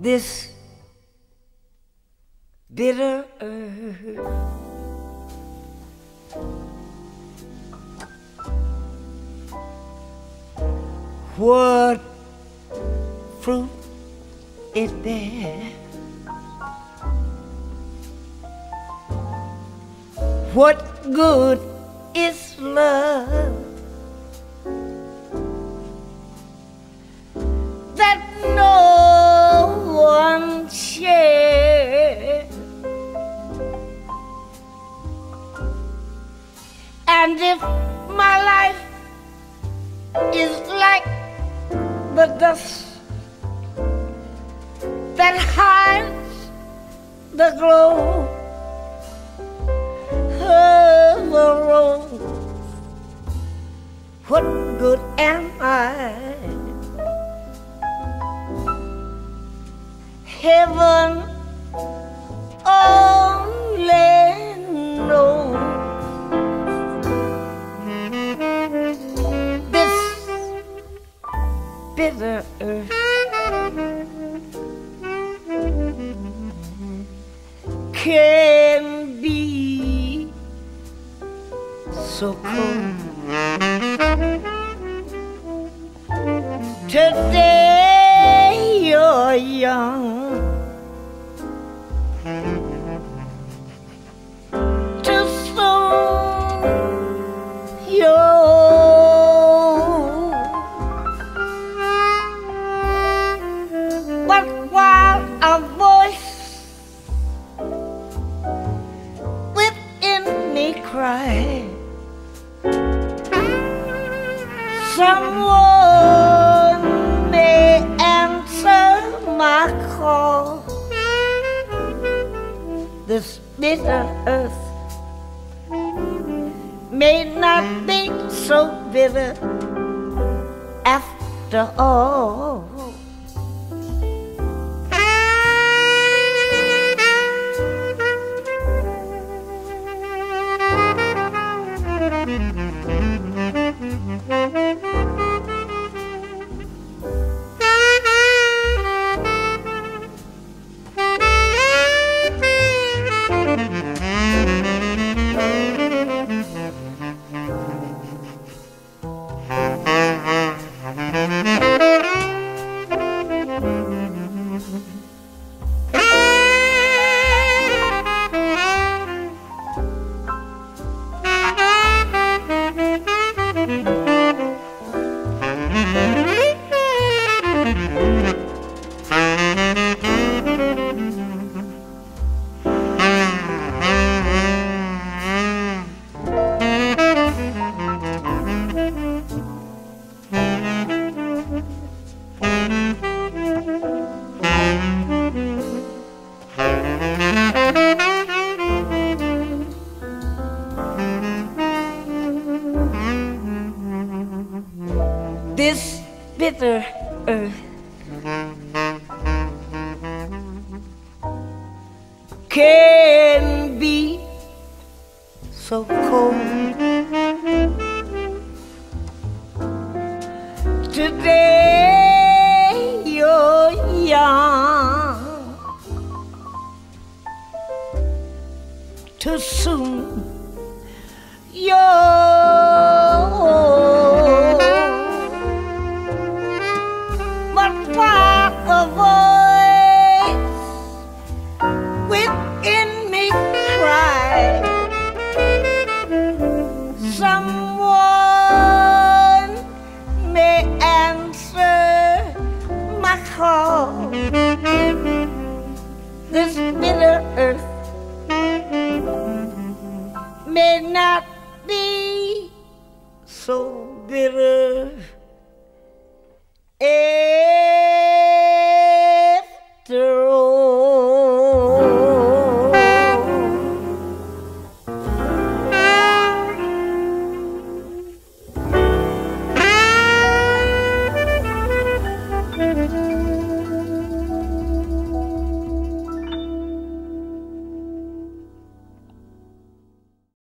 this bitter earth. What fruit it bear? What good is love that no one shares? And if my life is like the dust that hides the glow of the rose, what good am I? Heaven only knows. This bitter earth can be so cold. Today you're young, too soon you're old. But while a voice within me cries, someone may answer my call. This bitter earth may not be so bitter after all. This bitter earth can be so cold. Today you're young, too soon you're old. But while a voice within me cries, someone may answer my call. This bitter earth may not be so bitter.